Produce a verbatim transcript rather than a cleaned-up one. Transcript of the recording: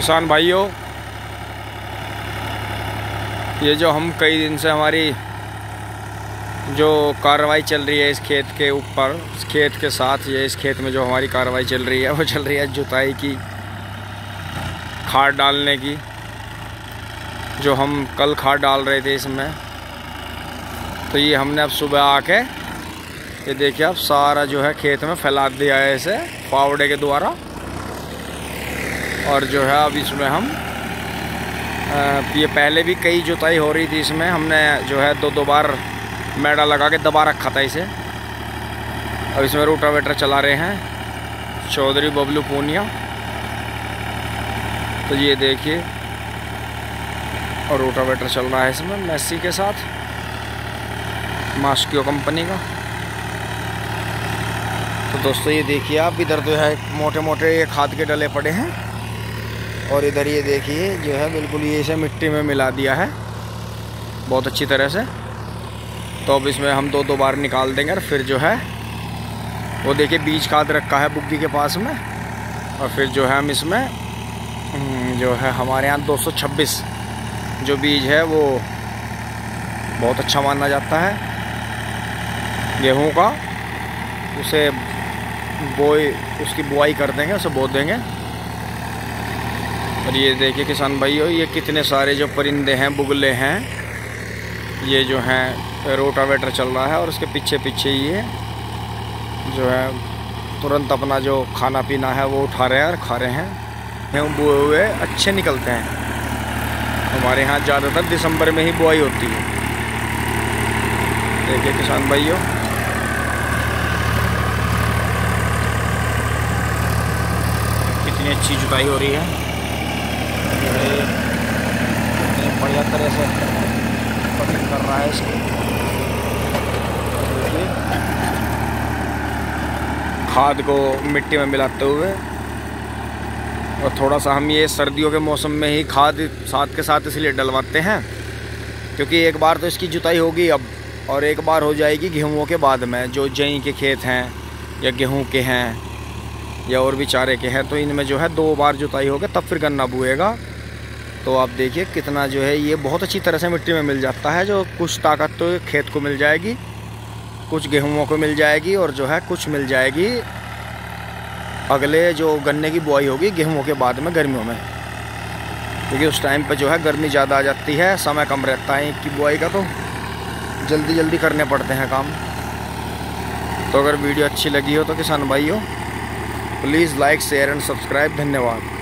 किसान भाइयों, ये जो हम कई दिन से हमारी जो कार्रवाई चल रही है इस खेत के ऊपर, इस खेत के साथ, ये इस खेत में जो हमारी कार्रवाई चल रही है वो चल रही है जुताई की, खाद डालने की। जो हम कल खाद डाल रहे थे इसमें, तो ये हमने अब सुबह आके ये देखिए अब सारा जो है खेत में फैला दिया है इसे फावड़े के द्वारा। और जो है अब इसमें हम ये पहले भी कई जुताई हो रही थी इसमें, हमने जो है दो दो बार मैडा लगा के दबा रखा था इसे। अब इसमें रोटावेटर चला रहे हैं चौधरी बबलू पूनिया। तो ये देखिए, और रोटावेटर चल रहा है इसमें मैसी के साथ, मास्कियो कंपनी का। तो दोस्तों ये देखिए आप, इधर तो है मोटे मोटे ये खाद के डले पड़े हैं, और इधर ये देखिए जो है बिल्कुल ये इसे मिट्टी में मिला दिया है बहुत अच्छी तरह से। तो अब इसमें हम दो दो बार निकाल देंगे, और फिर जो है वो देखिए बीज खाद रखा है बुग्गी के पास में। और फिर जो है हम इसमें जो है हमारे यहाँ दो सौ छब्बीस जो बीज है वो बहुत अच्छा माना जाता है गेहूं का, उसे बोई उसकी बुआई कर देंगे, उसे बो देंगे। और ये देखिए किसान भाइयों, ये कितने सारे जो परिंदे हैं, बुगले हैं, ये जो हैं रोटावेटर चल रहा है, और उसके पीछे पीछे ये जो है तुरंत अपना जो खाना पीना है वो उठा रहे हैं और खा रहे हैं। गेहूँ बोए हुए अच्छे निकलते हैं। हमारे यहाँ ज़्यादातर दिसंबर में ही बुआई होती है। देखिए किसान भाइयों, कितनी अच्छी जुताई हो रही है, कितनी बढ़िया तरह से कटिंग कर रहा है इसको। खाद को मिट्टी में मिलाते हुए, और थोड़ा सा हम ये सर्दियों के मौसम में ही खाद साथ के साथ इसलिए डलवाते हैं क्योंकि एक बार तो इसकी जुताई होगी अब, और एक बार हो जाएगी गेहूँों के बाद में। जो जई के खेत हैं या गेहूँ के हैं या और भी चारे के हैं, तो इनमें जो है दो बार जुताई होगा तब फिर गन्ना बुएगा। तो आप देखिए कितना जो है ये बहुत अच्छी तरह से मिट्टी में मिल जाता है। जो कुछ ताकत तो खेत को मिल जाएगी, कुछ गेहूँों को मिल जाएगी, और जो है कुछ मिल जाएगी अगले जो गन्ने की बुआई होगी गेहूँ के बाद में गर्मियों में, क्योंकि उस टाइम पे जो है गर्मी ज़्यादा आ जाती है, समय कम रहता है इनकी बुआई का, तो जल्दी जल्दी करने पड़ते हैं काम। तो अगर वीडियो अच्छी लगी हो तो किसान भाइयों please like, share and subscribe. धन्यवाद।